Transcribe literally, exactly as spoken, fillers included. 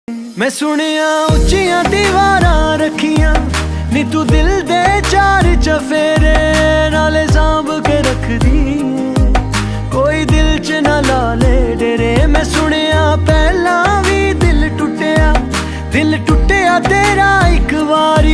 मैं सुनिया उच्चियां दीवारां रखियां नी तू दिल दे चार चफेरे नाले सांभ के रख दी कोई दिल च ना ला ले डेरे। मैं